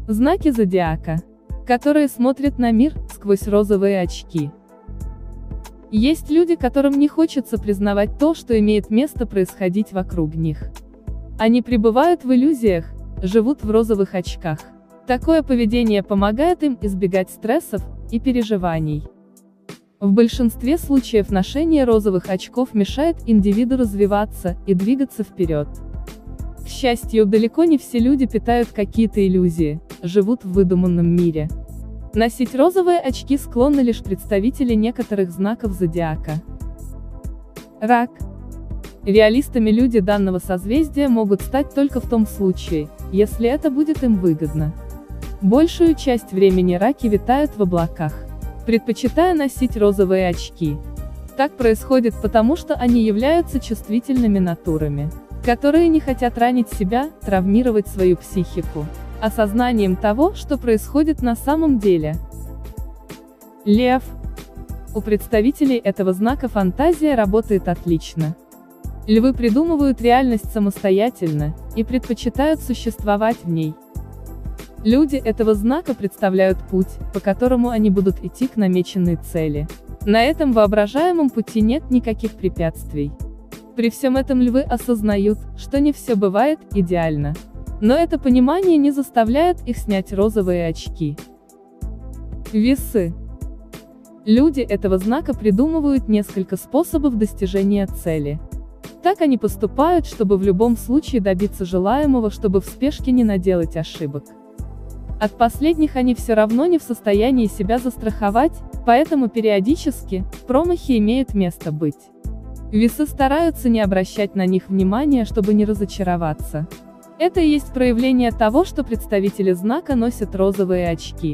Знаки зодиака, которые смотрят на мир сквозь розовые очки. Есть люди, которым не хочется признавать то, что имеет место происходить вокруг них. Они пребывают в иллюзиях, живут в розовых очках. Такое поведение помогает им избегать стрессов и переживаний. В большинстве случаев ношение розовых очков мешает индивиду развиваться и двигаться вперед. К счастью, далеко не все люди питают какие-то иллюзии, живут в выдуманном мире. Носить розовые очки склонны лишь представители некоторых знаков зодиака. Рак. Реалистами люди данного созвездия могут стать только в том случае, если это будет им выгодно. Большую часть времени раки витают в облаках, предпочитая носить розовые очки. Так происходит потому, что они являются чувствительными натурами, которые не хотят ранить себя, травмировать свою психику, осознанием того, что происходит на самом деле. Лев. У представителей этого знака фантазия работает отлично. Львы придумывают реальность самостоятельно и предпочитают существовать в ней. Люди этого знака представляют путь, по которому они будут идти к намеченной цели. На этом воображаемом пути нет никаких препятствий. При всем этом львы осознают, что не все бывает идеально. Но это понимание не заставляет их снять розовые очки. Весы. Люди этого знака придумывают несколько способов достижения цели. Так они поступают, чтобы в любом случае добиться желаемого, чтобы в спешке не наделать ошибок. От последних они все равно не в состоянии себя застраховать, поэтому периодически промахи имеют место быть. Весы стараются не обращать на них внимания, чтобы не разочароваться. Это и есть проявление того, что представители знака носят розовые очки.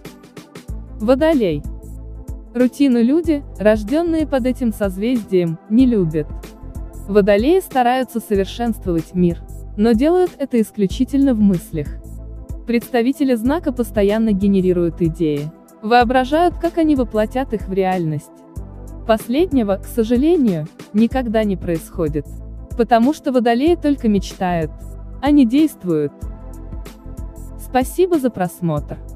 Водолей. Рутину люди, рожденные под этим созвездием, не любят. Водолеи стараются совершенствовать мир, но делают это исключительно в мыслях. Представители знака постоянно генерируют идеи, воображают, как они воплотят их в реальность. Последнего, к сожалению, никогда не происходит. Потому что водолеи только мечтают, а не действуют. Спасибо за просмотр.